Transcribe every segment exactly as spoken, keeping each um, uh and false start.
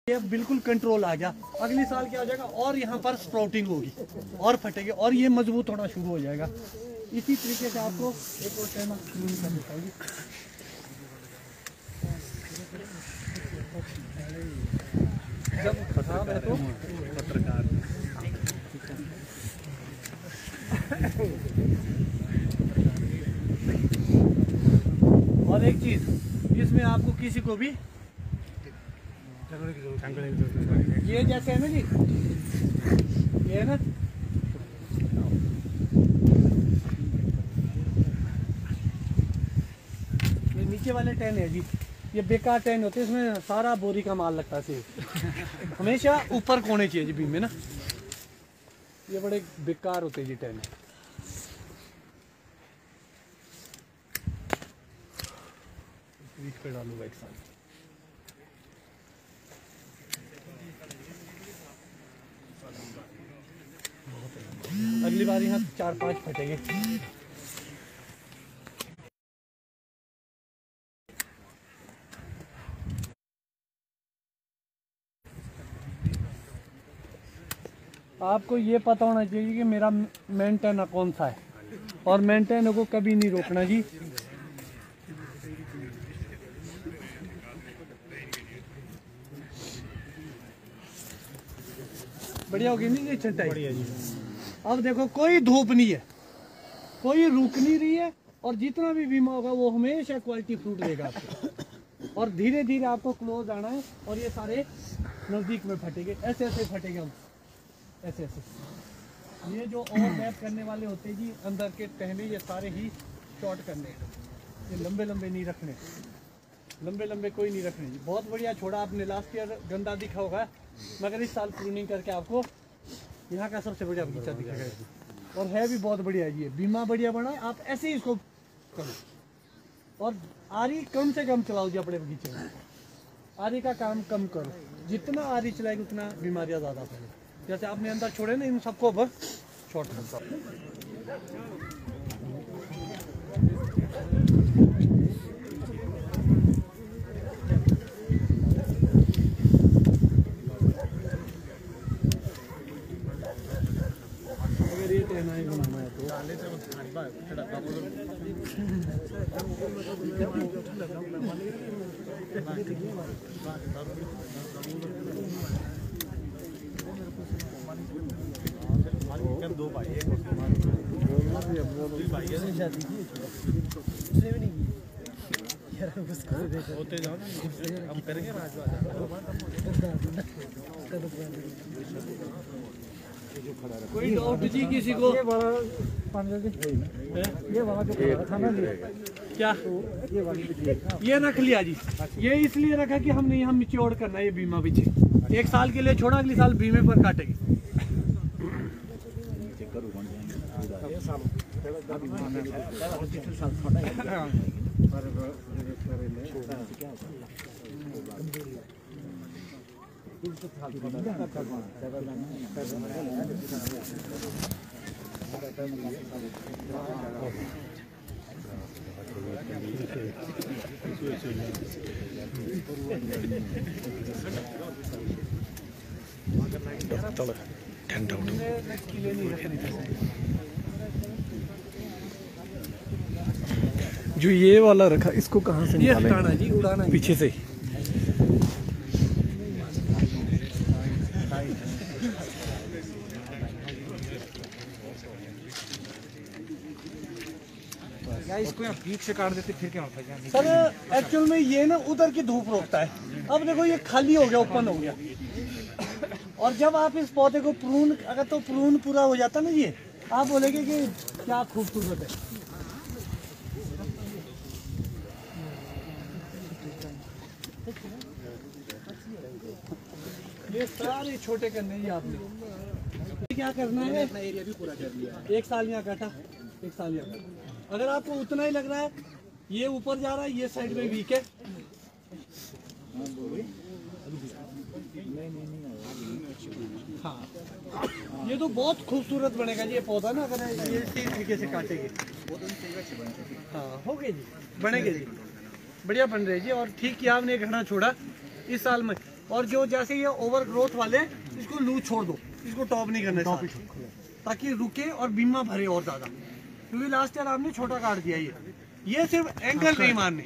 ये बिल्कुल कंट्रोल आ गया। अगले साल क्या हो जाएगा और यहाँ पर स्प्राउटिंग होगी और फटेगी और ये मजबूत होना शुरू हो जाएगा। इसी तरीके से आपको एक और टाइम कर देता हूँ। जब खराब है तो पत्रकार और एक चीज इसमें आपको किसी को भी ये जैसे है ना जी, ये है ना, ये नीचे वाले टेन है जी, ये बेकार टेन होते हैं, इसमें सारा बोरी का माल लगता है। हमेशा ऊपर कोने चाहिए जी बीम में ना, ये बड़े बेकार होते हैं जी टेन। बीच पे डालूंगा एक साथ। अगली बार यहाँ चार पांच फटेंगे। आपको ये पता होना चाहिए कि मेरा मेंटेन कौन सा है और मेंटेन को कभी नहीं रोकना जी। बढ़िया होगी नहीं ये छंटाई? बढ़िया जी। अब देखो कोई धूप नहीं है, कोई रुक नहीं रही है और जितना भी बीमा होगा वो हमेशा क्वालिटी फ्रूट देगा आपको। और धीरे धीरे आपको क्लोज आना है और ये सारे नजदीक में फटेंगे, ऐसे ऐसे फटेंगे हम, ऐसे ऐसे। ये जो ओवरलैप करने वाले होते हैं जी अंदर के टहने, ये सारे ही शॉर्ट करने, ये लंबे लंबे नहीं रखने, लंबे लंबे कोई नहीं रखने जी। बहुत बढ़िया छोड़ा आपने, लास्ट ईयर गंदा दिखा होगा मगर इस साल प्रूनिंग करके आपको यहाँ का सबसे बढ़िया बगीचा दिखेगा और है भी बहुत बढ़िया है जी। बीमा बढ़िया बना है, आप ऐसे ही इसको करो और आरी कम से कम चलाओ जी अपने बगीचे में। आरी का काम कम करो, जितना आरी चलाएगी उतना बीमारियाँ ज़्यादा फैलेगी। जैसे आपने अंदर छोड़े ना, इन सबको अब शॉर्ट कर दो भाई होते जाओ हम करेंगे ना। कोई डाउट जी किसी को? ये वाला ये वाला जो खाना लिया क्या ये वाला ये रख लिया जी। ये इसलिए रखा कि हमने यहाँ मिच्योर करना है ये बीमा पीछे। एक साल के लिए छोड़ा, अगले साल बीमे पर काटेगी। जो ये वाला रखा इसको कहाँ से ये हटाना जी, उड़ाना पीछे से। इसको यहाँ बीच से काट देते फिर क्या होता है सर? एक्चुअल में ये ना उधर की धूप रोकता है। अब देखो ये खाली हो गया, ओपन हो गया और जब आप इस पौधे को प्रून, अगर तो प्रून पूरा हो जाता ना ये, आप बोलेंगे कि क्या खूबसूरत है। ये सारे छोटे करने ही आपने क्या करना है, अपना एरिया भी पूरा कर लिया। एक साल यहाँ काटा, एक साल यहाँ काटा। अगर आपको उतना ही लग रहा है ये ऊपर जा रहा है, ये साइड में वीक है, हाँ ये तो बहुत खूबसूरत बनेगा जी ये पौधा ना, अगर ये इसी तरीके से काटेंगे। हाँ हो गए जी, बनेंगे जी, बढ़िया बन रहे जी। और ठीक किया आपने, एक घना छोड़ा इस साल में। और जो जैसे ये ओवर ग्रोथ वाले इसको लूज छोड़ दो, इसको टॉप नहीं करना है ताकि रुके और बीमा भरे और ज्यादा, क्योंकि लास्ट ईयर आपने छोटा काट दिया। ये ये सिर्फ एंगल नहीं मारने,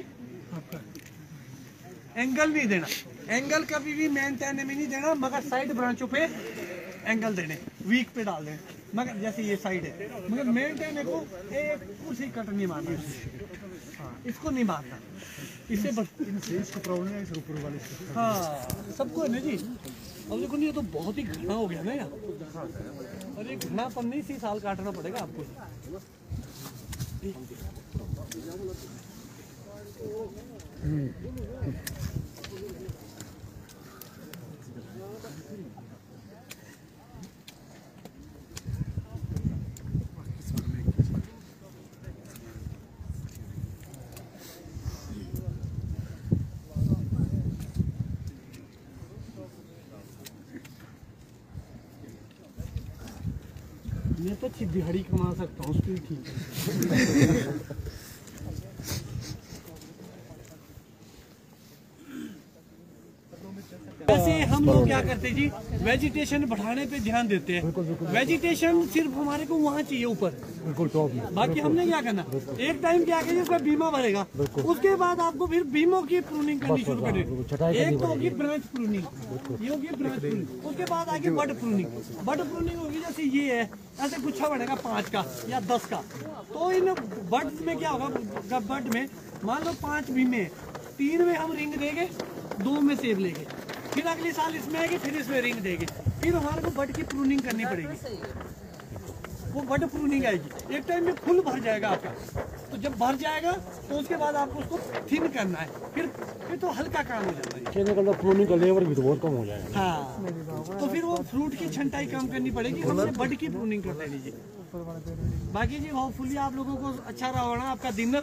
एंगल नहीं देना, एंगल कभी भी मेंटेन में नहीं देना, मगर साइड ब्रांचों पे एंगल देने, वीक पे डाल दें, मगर जैसे ये साइड है, मगर मेंटेन को एक उसी कट नहीं मारना, हाँ इसको नहीं मारना, इससे इसको प्रॉब्लम है, इस ऊपर वाले हाँ सबको है ना जी। अब देखो नहीं, ये तो बहुत ही घना हो गया ना यार, और ये घनापन नहीं, इसी साल काटना पड़ेगा आपको। मैं तो अच्छी दिहाड़ी कमा सकता हूँ, उसकी ठीक है। वैसे हम लोग क्या करते हैं जी, वेजिटेशन बढ़ाने पे ध्यान देते हैं। वेजिटेशन सिर्फ हमारे को वहाँ चाहिए ऊपर, बिल्कुल टॉप में। बाकी हमने क्या करना, एक टाइम क्या करिए, उसका बीमा भरेगा, उसके बाद आपको फिर बीमों की प्रूनिंग करनी शुरू करें। एक तो होगी ब्रांच प्रूनिंग, ये होगी ब्रांच प्रूनिंग, उसके बाद आगे बड प्रूनिंग। बड प्रूनिंग होगी जैसे ये है, ऐसे गुच्छा बढ़ेगा पाँच का या दस का, तो इन बड्स में क्या होगा, बड में मान लो पाँच बीमे, तीन में हम रिंग देंगे, दो में सेब लेंगे, फिर अगले साल इसमें आएगी, फिर इसमें रिंग देंगे, फिर हमारे को बड की प्रूनिंग करनी पड़ेगी, वो बड प्रूनिंग आएगी। एक टाइम में फुल भर जाएगा आपका, तो जब भर जाएगा तो उसके बाद आपको उसको थिन करना है, फिर फिर तो हल्का काम हो जाता है, प्रूनिंग का लेबर भी तो बहुत कम हो जाएगा। हाँ, तो फिर वो फ्रूट की छंटाई कम करनी पड़ेगी, हमने बड की प्रूनिंग कर देनी जी। बाकी जी होपफुली आप लोगों को अच्छा रहा होना आपका डिनर।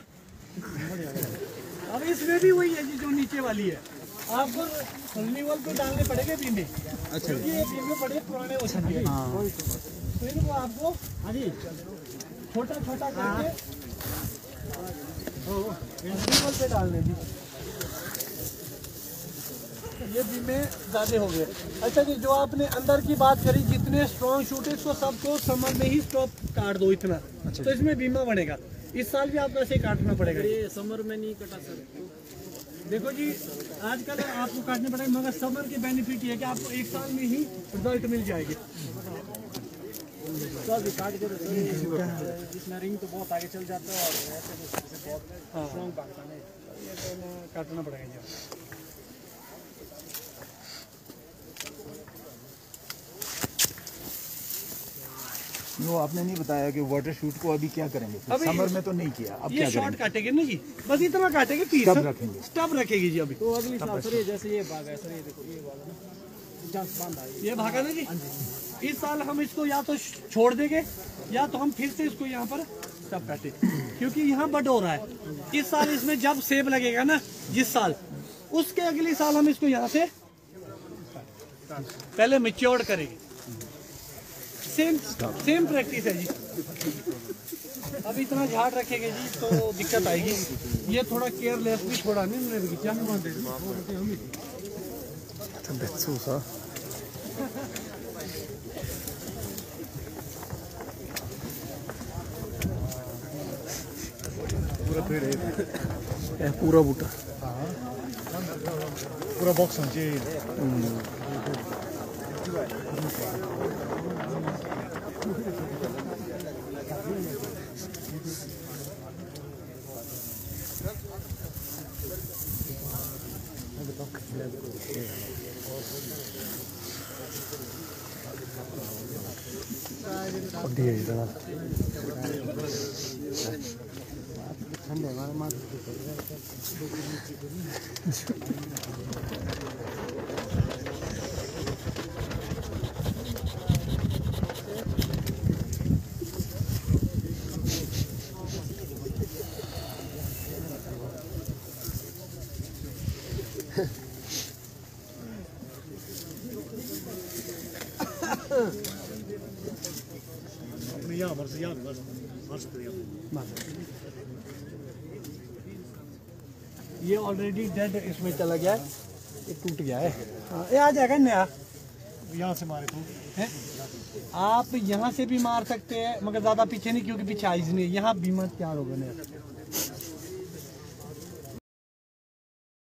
अब इसमें भी वही है जी, जो नीचे वाली है, आपको रिन्यूअल पे डालने पड़ेंगे बीमे। अच्छा, क्योंकि ये बीमे बड़े पुराने हो सकते हैं, तो इनको आपको छोटा छोटा करके रिन्यूअल पे डालने जी। ये बीमे ज्यादा हो गए। अच्छा जी, जो आपने अंदर की बात करी, जितने स्ट्रॉन्ग शूट है उसको सबको समर में ही स्टॉप काट दो इतना। अच्छा, तो इसमें बीमा बनेगा। इस साल भी आपको ऐसे काटना पड़ेगा। ये समर में नहीं कटा सकते। देखो जी, आजकल आपको काटने पड़ेगा, मगर समर की बेनिफिट ये है कि आपको एक साल में ही रिजल्ट मिल जाएगी। तो अभी काट के जिसमें रिंग तो बहुत आगे चल जाता है और ऐसे बहुत स्ट्रॉन्ग काटता है, ये काटना पड़ेगा जी। वो आपने नहीं बताया कि वाटर शूट को अभी क्या करेंगे, समर में तो नहीं किया, अब ये क्या शॉर्ट काटेंगे ना जी, बस इतना काटेंगे, पीस स्टब रखेंगे, स्टब रखेगी जी। अभी तो अगली साल सर ये जैसे ये भाग है सर, ये देखो ये भाग है, बांधा है ये भागा ना जी। इस साल हम इसको या तो छोड़ देंगे या तो हम फिर से इसको यहाँ पर स्टब काटे, क्योंकि यहाँ बड हो रहा है। इस साल इसमें जब सेब लगेगा ना, जिस साल, उसके अगली साल हम इसको यहाँ से पहले मैच्योर करेंगे। सेम सेम प्रैक्टिस है जी। अब इतना झाड़ रखेंगे जी तो दिक्कत आएगी। ये थोड़ा केयरलेस भी थोड़ा नहीं मेरे बगीचा में बांधे पूरा पेड़ है, पूरा बूटा, पूरा बॉक्स है। ठंडे हमारे माथ ये ऑलरेडी डेड इसमें चला गया है। ये टूट गया है। हाँ, ये आ जाएगा नया। यहाँ से मारे तो है आप यहाँ से भी मार सकते हैं मगर ज्यादा पीछे नहीं क्योंकि पीछे आइज नहीं है। यहाँ बीमा तैयार होगा नया।